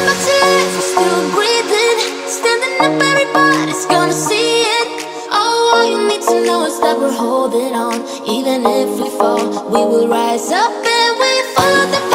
my tears, we're still breathing. Standing up, everybody's gonna see it. Oh, all you need to know is that we're holding on. Even if we fall, we will rise up and we follow the